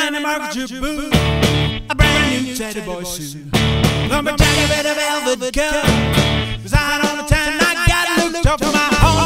in the market your boo, a brand new teddy boy suit. Lumberjack, a red velvet coat, was out on the town. I got looked up for my home.